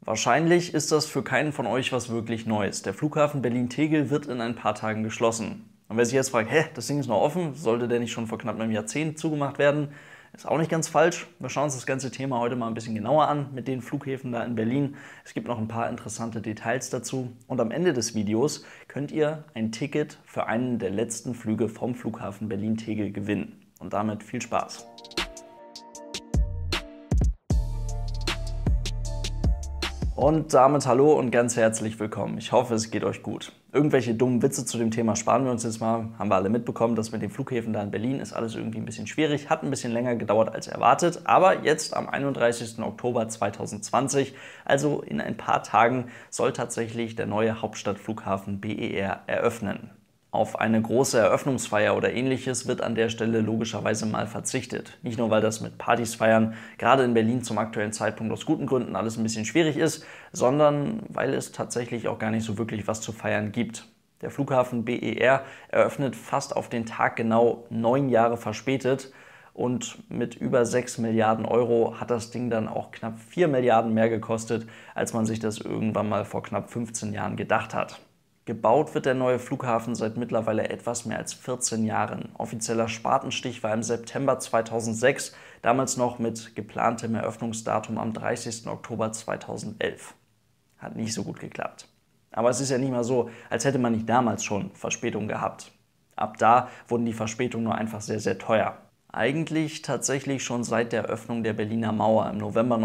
Wahrscheinlich ist das für keinen von euch was wirklich Neues. Der Flughafen Berlin-Tegel wird in ein paar Tagen geschlossen. Und wer sich jetzt fragt, das Ding ist noch offen, sollte der nicht schon vor knapp einem Jahrzehnt zugemacht werden, ist auch nicht ganz falsch. Wir schauen uns das ganze Thema heute mal ein bisschen genauer an mit den Flughäfen da in Berlin. Es gibt noch ein paar interessante Details dazu. Und am Ende des Videos könnt ihr ein Ticket für einen der letzten Flüge vom Flughafen Berlin-Tegel gewinnen. Und damit viel Spaß. Und damit hallo und ganz herzlich willkommen. Ich hoffe, es geht euch gut. Irgendwelche dummen Witze zu dem Thema sparen wir uns jetzt mal. Haben wir alle mitbekommen, dass mit den Flughäfen da in Berlin ist alles irgendwie ein bisschen schwierig. Hat ein bisschen länger gedauert als erwartet. Aber jetzt am 31. Oktober 2020, also in ein paar Tagen, soll tatsächlich der neue Hauptstadtflughafen BER eröffnen. Auf eine große Eröffnungsfeier oder ähnliches wird an der Stelle logischerweise mal verzichtet. Nicht nur, weil das mit Partys feiern gerade in Berlin zum aktuellen Zeitpunkt aus guten Gründen alles ein bisschen schwierig ist, sondern weil es tatsächlich auch gar nicht so wirklich was zu feiern gibt. Der Flughafen BER eröffnet fast auf den Tag genau 9 Jahre verspätet und mit über 6 Milliarden Euro hat das Ding dann auch knapp 4 Milliarden mehr gekostet, als man sich das irgendwann mal vor knapp 15 Jahren gedacht hat. Gebaut wird der neue Flughafen seit mittlerweile etwas mehr als 14 Jahren. Offizieller Spatenstich war im September 2006, damals noch mit geplantem Eröffnungsdatum am 30. Oktober 2011. Hat nicht so gut geklappt. Aber es ist ja nicht mal so, als hätte man nicht damals schon Verspätung gehabt. Ab da wurden die Verspätungen nur einfach sehr, sehr teuer. Eigentlich tatsächlich schon seit der Öffnung der Berliner Mauer im November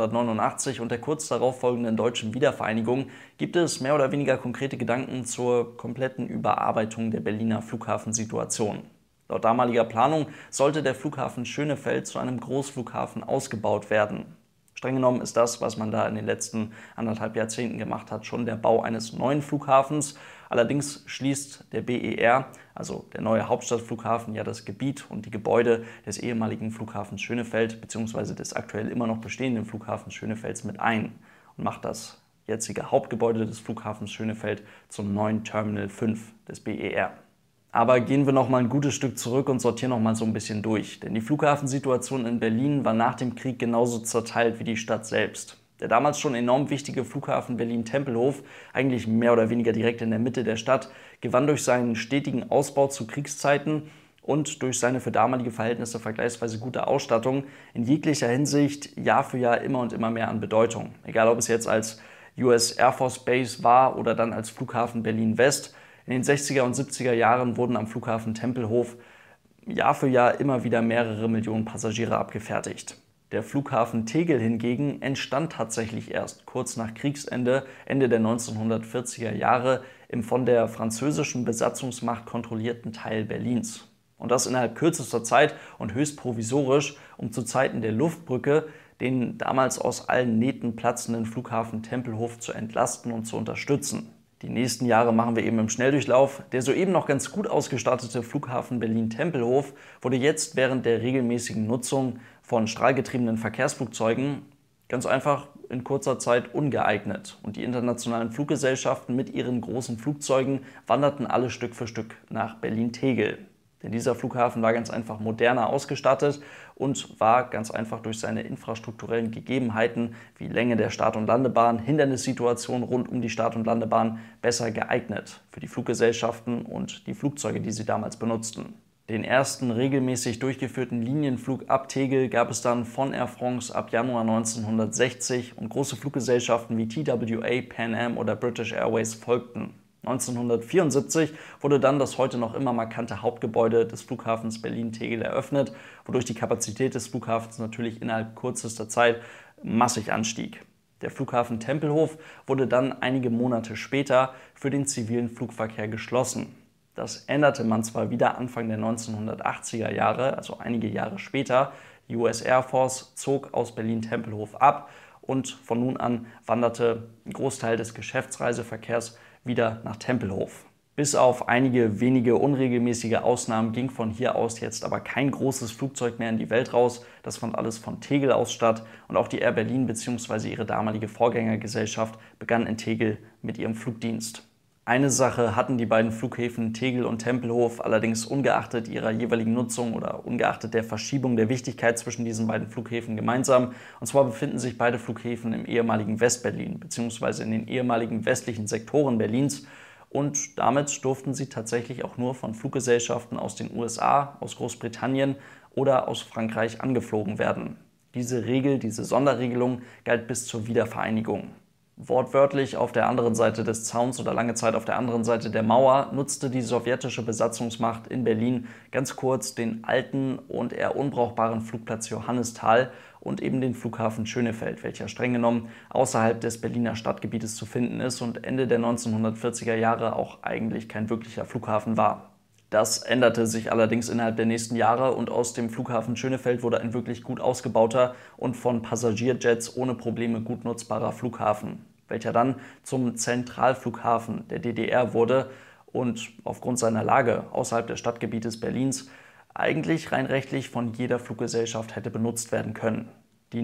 1989 und der kurz darauf folgenden deutschen Wiedervereinigung gibt es mehr oder weniger konkrete Gedanken zur kompletten Überarbeitung der Berliner Flughafensituation. Laut damaliger Planung sollte der Flughafen Schönefeld zu einem Großflughafen ausgebaut werden. Streng genommen ist das, was man da in den letzten 1,5 Jahrzehnten gemacht hat, schon der Bau eines neuen Flughafens. Allerdings schließt der BER, also der neue Hauptstadtflughafen, ja das Gebiet und die Gebäude des ehemaligen Flughafens Schönefeld bzw. des aktuell immer noch bestehenden Flughafens Schönefelds mit ein und macht das jetzige Hauptgebäude des Flughafens Schönefeld zum neuen Terminal 5 des BER. Aber gehen wir noch mal ein gutes Stück zurück und sortieren noch mal so ein bisschen durch. Denn die Flughafensituation in Berlin war nach dem Krieg genauso zerteilt wie die Stadt selbst. Der damals schon enorm wichtige Flughafen Berlin-Tempelhof, eigentlich mehr oder weniger direkt in der Mitte der Stadt, gewann durch seinen stetigen Ausbau zu Kriegszeiten und durch seine für damalige Verhältnisse vergleichsweise gute Ausstattung in jeglicher Hinsicht Jahr für Jahr immer und immer mehr an Bedeutung. Egal ob es jetzt als US Air Force Base war oder dann als Flughafen Berlin-West. In den 60er und 70er Jahren wurden am Flughafen Tempelhof Jahr für Jahr immer wieder mehrere Millionen Passagiere abgefertigt. Der Flughafen Tegel hingegen entstand tatsächlich erst kurz nach Kriegsende, Ende der 1940er Jahre, im von der französischen Besatzungsmacht kontrollierten Teil Berlins. Und das innerhalb kürzester Zeit und höchst provisorisch, um zu Zeiten der Luftbrücke den damals aus allen Nähten platzenden Flughafen Tempelhof zu entlasten und zu unterstützen. Die nächsten Jahre machen wir eben im Schnelldurchlauf. Der soeben noch ganz gut ausgestattete Flughafen Berlin-Tempelhof wurde jetzt während der regelmäßigen Nutzung von strahlgetriebenen Verkehrsflugzeugen ganz einfach in kurzer Zeit ungeeignet. Und die internationalen Fluggesellschaften mit ihren großen Flugzeugen wanderten alle Stück für Stück nach Berlin-Tegel. Denn dieser Flughafen war ganz einfach moderner ausgestattet und war ganz einfach durch seine infrastrukturellen Gegebenheiten wie Länge der Start- und Landebahn, Hindernissituationen rund um die Start- und Landebahn besser geeignet für die Fluggesellschaften und die Flugzeuge, die sie damals benutzten. Den ersten regelmäßig durchgeführten Linienflug ab Tegel gab es dann von Air France ab Januar 1960 und große Fluggesellschaften wie TWA, Pan Am oder British Airways folgten. 1974 wurde dann das heute noch immer markante Hauptgebäude des Flughafens Berlin-Tegel eröffnet, wodurch die Kapazität des Flughafens natürlich innerhalb kürzester Zeit massig anstieg. Der Flughafen Tempelhof wurde dann einige Monate später für den zivilen Flugverkehr geschlossen. Das änderte man zwar wieder Anfang der 1980er Jahre, also einige Jahre später. Die US Air Force zog aus Berlin-Tempelhof ab und von nun an wanderte ein Großteil des Geschäftsreiseverkehrs wieder nach Tempelhof. Bis auf einige wenige unregelmäßige Ausnahmen ging von hier aus jetzt aber kein großes Flugzeug mehr in die Welt raus. Das fand alles von Tegel aus statt und auch die Air Berlin bzw. ihre damalige Vorgängergesellschaft begann in Tegel mit ihrem Flugdienst. Eine Sache hatten die beiden Flughäfen Tegel und Tempelhof allerdings ungeachtet ihrer jeweiligen Nutzung oder ungeachtet der Verschiebung der Wichtigkeit zwischen diesen beiden Flughäfen gemeinsam. Und zwar befinden sich beide Flughäfen im ehemaligen Westberlin bzw. in den ehemaligen westlichen Sektoren Berlins. Und damit durften sie tatsächlich auch nur von Fluggesellschaften aus den USA, aus Großbritannien oder aus Frankreich angeflogen werden. Diese Regel, diese Sonderregelung galt bis zur Wiedervereinigung. Wortwörtlich auf der anderen Seite des Zauns oder lange Zeit auf der anderen Seite der Mauer nutzte die sowjetische Besatzungsmacht in Berlin ganz kurz den alten und eher unbrauchbaren Flugplatz Johannisthal und eben den Flughafen Schönefeld, welcher streng genommen außerhalb des Berliner Stadtgebietes zu finden ist und Ende der 1940er Jahre auch eigentlich kein wirklicher Flughafen war. Das änderte sich allerdings innerhalb der nächsten Jahre und aus dem Flughafen Schönefeld wurde ein wirklich gut ausgebauter und von Passagierjets ohne Probleme gut nutzbarer Flughafen, welcher dann zum Zentralflughafen der DDR wurde und aufgrund seiner Lage außerhalb des Stadtgebietes Berlins eigentlich rein rechtlich von jeder Fluggesellschaft hätte benutzt werden können. Die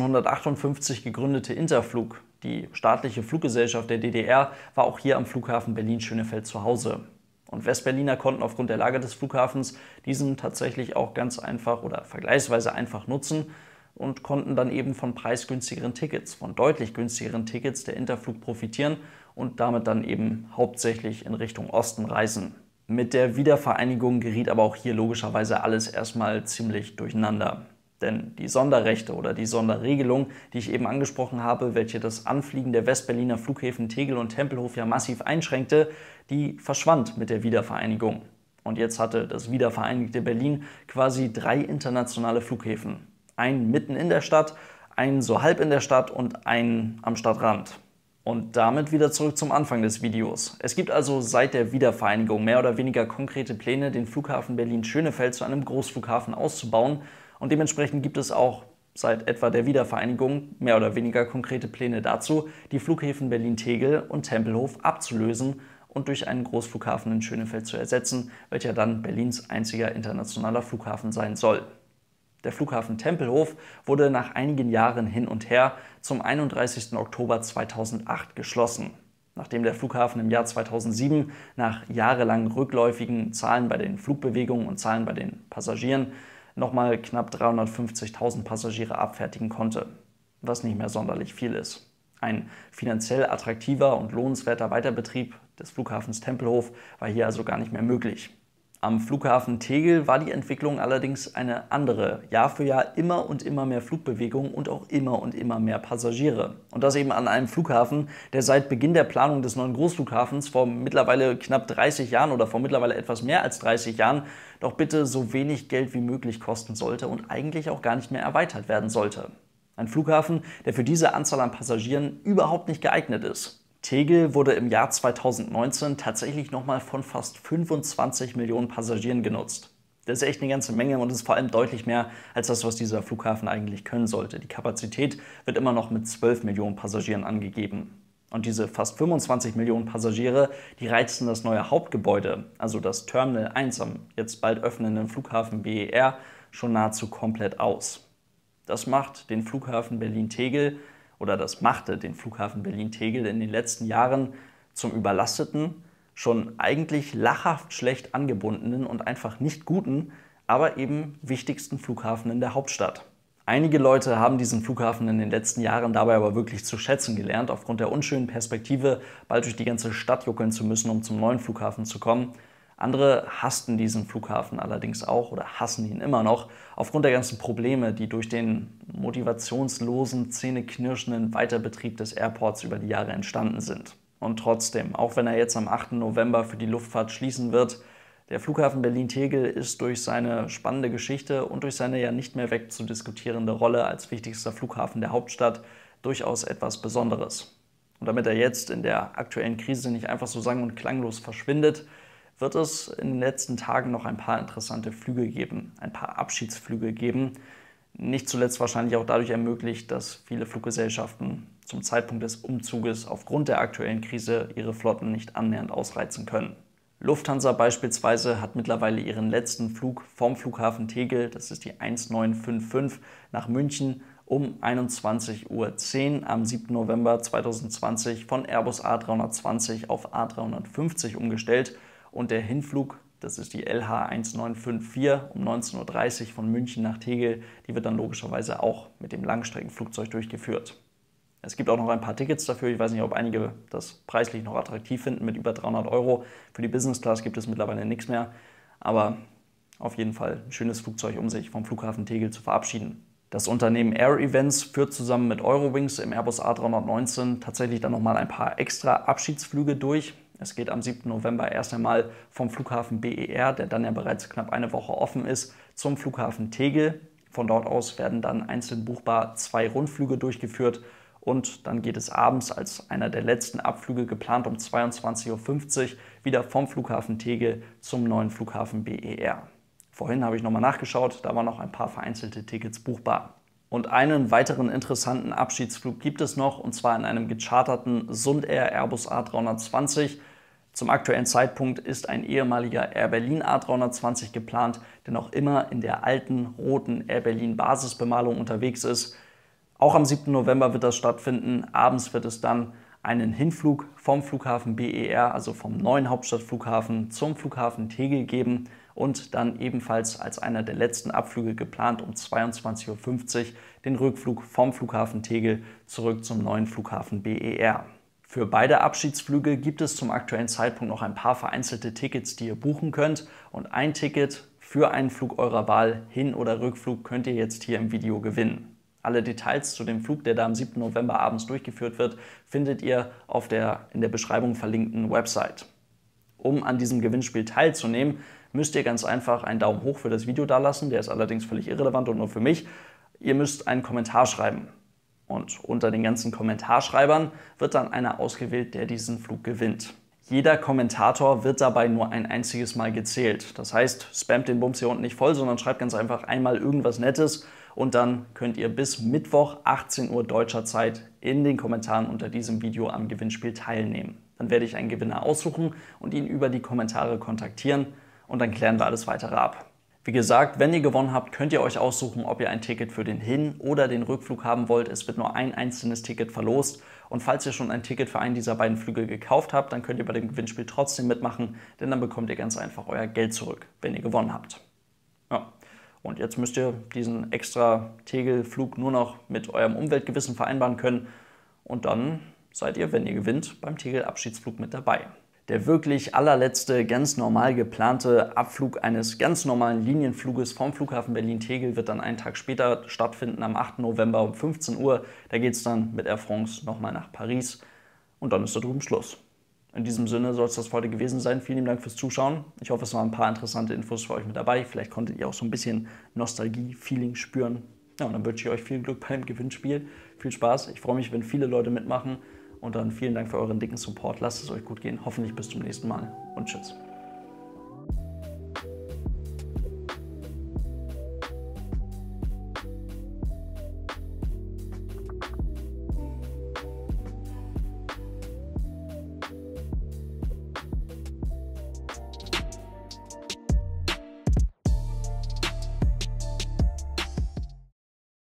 1958 gegründete Interflug, die staatliche Fluggesellschaft der DDR, war auch hier am Flughafen Berlin-Schönefeld zu Hause. Und Westberliner konnten aufgrund der Lage des Flughafens diesen tatsächlich auch ganz einfach oder vergleichsweise einfach nutzen und konnten dann eben von preisgünstigeren Tickets, von deutlich günstigeren Tickets der Interflug profitieren und damit dann eben hauptsächlich in Richtung Osten reisen. Mit der Wiedervereinigung geriet aber auch hier logischerweise alles erstmal ziemlich durcheinander. Denn die Sonderrechte oder die Sonderregelung, die ich eben angesprochen habe, welche das Anfliegen der Westberliner Flughäfen Tegel und Tempelhof ja massiv einschränkte, die verschwand mit der Wiedervereinigung. Und jetzt hatte das wiedervereinigte Berlin quasi 3 internationale Flughäfen. Einen mitten in der Stadt, einen so halb in der Stadt und einen am Stadtrand. Und damit wieder zurück zum Anfang des Videos. Es gibt also seit der Wiedervereinigung mehr oder weniger konkrete Pläne, den Flughafen Berlin-Schönefeld zu einem Großflughafen auszubauen. Und dementsprechend gibt es auch seit etwa der Wiedervereinigung mehr oder weniger konkrete Pläne dazu, die Flughäfen Berlin-Tegel und Tempelhof abzulösen und durch einen Großflughafen in Schönefeld zu ersetzen, welcher dann Berlins einziger internationaler Flughafen sein soll. Der Flughafen Tempelhof wurde nach einigen Jahren hin und her zum 31. Oktober 2008 geschlossen, nachdem der Flughafen im Jahr 2007 nach jahrelang rückläufigen Zahlen bei den Flugbewegungen und Zahlen bei den Passagieren nochmal knapp 350.000 Passagiere abfertigen konnte, was nicht mehr sonderlich viel ist. Ein finanziell attraktiver und lohnenswerter Weiterbetrieb des Flughafens Tempelhof war hier also gar nicht mehr möglich. Am Flughafen Tegel war die Entwicklung allerdings eine andere. Jahr für Jahr immer und immer mehr Flugbewegung und auch immer und immer mehr Passagiere. Und das eben an einem Flughafen, der seit Beginn der Planung des neuen Großflughafens vor mittlerweile knapp 30 Jahren oder vor mittlerweile etwas mehr als 30 Jahren doch bitte so wenig Geld wie möglich kosten sollte und eigentlich auch gar nicht mehr erweitert werden sollte. Ein Flughafen, der für diese Anzahl an Passagieren überhaupt nicht geeignet ist. Tegel wurde im Jahr 2019 tatsächlich nochmal von fast 25 Millionen Passagieren genutzt. Das ist echt eine ganze Menge und ist vor allem deutlich mehr als das, was dieser Flughafen eigentlich können sollte. Die Kapazität wird immer noch mit 12 Millionen Passagieren angegeben. Und diese fast 25 Millionen Passagiere, die reizen das neue Hauptgebäude, also das Terminal 1 am jetzt bald öffnenden Flughafen BER, schon nahezu komplett aus. Das macht den Flughafen Berlin-Tegel oder das machte den Flughafen Berlin-Tegel in den letzten Jahren zum überlasteten, schon eigentlich lachhaft schlecht angebundenen und einfach nicht guten, aber eben wichtigsten Flughafen in der Hauptstadt. Einige Leute haben diesen Flughafen in den letzten Jahren dabei aber wirklich zu schätzen gelernt, aufgrund der unschönen Perspektive, bald durch die ganze Stadt juckeln zu müssen, um zum neuen Flughafen zu kommen. Andere hassten diesen Flughafen allerdings auch oder hassen ihn immer noch, aufgrund der ganzen Probleme, die durch den motivationslosen, zähneknirschenden Weiterbetrieb des Airports über die Jahre entstanden sind. Und trotzdem, auch wenn er jetzt am 8. November für die Luftfahrt schließen wird, der Flughafen Berlin-Tegel ist durch seine spannende Geschichte und durch seine ja nicht mehr wegzudiskutierende Rolle als wichtigster Flughafen der Hauptstadt durchaus etwas Besonderes. Und damit er jetzt in der aktuellen Krise nicht einfach so sang- und klanglos verschwindet, wird es in den letzten Tagen noch ein paar interessante Flüge geben, ein paar Abschiedsflüge geben. Nicht zuletzt wahrscheinlich auch dadurch ermöglicht, dass viele Fluggesellschaften zum Zeitpunkt des Umzuges aufgrund der aktuellen Krise ihre Flotten nicht annähernd ausreizen können. Lufthansa beispielsweise hat mittlerweile ihren letzten Flug vom Flughafen Tegel, das ist die 1955, nach München um 21:10 Uhr am 7. November 2020 von Airbus A320 auf A350 umgestellt und der Hinflug, das ist die LH 1954 um 19:30 Uhr von München nach Tegel, die wird dann logischerweise auch mit dem Langstreckenflugzeug durchgeführt. Es gibt auch noch ein paar Tickets dafür. Ich weiß nicht, ob einige das preislich noch attraktiv finden mit über 300 Euro. Für die Business Class gibt es mittlerweile nichts mehr. Aber auf jeden Fall ein schönes Flugzeug, um sich vom Flughafen Tegel zu verabschieden. Das Unternehmen Air Events führt zusammen mit Eurowings im Airbus A319 tatsächlich dann nochmal ein paar extra Abschiedsflüge durch. Es geht am 7. November erst einmal vom Flughafen BER, der dann ja bereits knapp eine Woche offen ist, zum Flughafen Tegel. Von dort aus werden dann einzeln buchbar 2 Rundflüge durchgeführt. Und dann geht es abends als einer der letzten Abflüge, geplant um 22:50 Uhr, wieder vom Flughafen Tegel zum neuen Flughafen BER. Vorhin habe ich nochmal nachgeschaut, da waren noch ein paar vereinzelte Tickets buchbar. Und einen weiteren interessanten Abschiedsflug gibt es noch, und zwar in einem gecharterten Sundair Airbus A320. Zum aktuellen Zeitpunkt ist ein ehemaliger Air Berlin A320 geplant, der noch immer in der alten roten Air Berlin Basisbemalung unterwegs ist. Auch am 7. November wird das stattfinden. Abends wird es dann einen Hinflug vom Flughafen BER, also vom neuen Hauptstadtflughafen, zum Flughafen Tegel geben und dann ebenfalls als einer der letzten Abflüge geplant um 22:50 Uhr den Rückflug vom Flughafen Tegel zurück zum neuen Flughafen BER. Für beide Abschiedsflüge gibt es zum aktuellen Zeitpunkt noch ein paar vereinzelte Tickets, die ihr buchen könnt, und ein Ticket für einen Flug eurer Wahl, Hin- oder Rückflug, könnt ihr jetzt hier im Video gewinnen. Alle Details zu dem Flug, der da am 7. November abends durchgeführt wird, findet ihr auf der in der Beschreibung verlinkten Website. Um an diesem Gewinnspiel teilzunehmen, müsst ihr ganz einfach einen Daumen hoch für das Video dalassen, der ist allerdings völlig irrelevant und nur für mich. Ihr müsst einen Kommentar schreiben. Und unter den ganzen Kommentarschreibern wird dann einer ausgewählt, der diesen Flug gewinnt. Jeder Kommentator wird dabei nur ein einziges Mal gezählt. Das heißt, spamt den Bums hier unten nicht voll, sondern schreibt ganz einfach einmal irgendwas Nettes und dann könnt ihr bis Mittwoch 18 Uhr deutscher Zeit in den Kommentaren unter diesem Video am Gewinnspiel teilnehmen. Dann werde ich einen Gewinner aussuchen und ihn über die Kommentare kontaktieren und dann klären wir alles weitere ab. Wie gesagt, wenn ihr gewonnen habt, könnt ihr euch aussuchen, ob ihr ein Ticket für den Hin- oder den Rückflug haben wollt. Es wird nur ein einzelnes Ticket verlost. Und falls ihr schon ein Ticket für einen dieser beiden Flüge gekauft habt, dann könnt ihr bei dem Gewinnspiel trotzdem mitmachen, denn dann bekommt ihr ganz einfach euer Geld zurück, wenn ihr gewonnen habt. Ja. Und jetzt müsst ihr diesen extra Tegel-Flug nur noch mit eurem Umweltgewissen vereinbaren können. Und dann seid ihr, wenn ihr gewinnt, beim Tegel-Abschiedsflug mit dabei. Der wirklich allerletzte, ganz normal geplante Abflug eines ganz normalen Linienfluges vom Flughafen Berlin-Tegel wird dann einen Tag später stattfinden, am 8. November um 15 Uhr. Da geht es dann mit Air France nochmal nach Paris und dann ist da drüben Schluss. In diesem Sinne soll es das für heute gewesen sein. Vielen lieben Dank fürs Zuschauen. Ich hoffe, es waren ein paar interessante Infos für euch mit dabei. Vielleicht konntet ihr auch so ein bisschen Nostalgie-Feeling spüren. Ja, und dann wünsche ich euch viel Glück beim Gewinnspiel. Viel Spaß. Ich freue mich, wenn viele Leute mitmachen. Und dann vielen Dank für euren dicken Support. Lasst es euch gut gehen. Hoffentlich bis zum nächsten Mal und tschüss.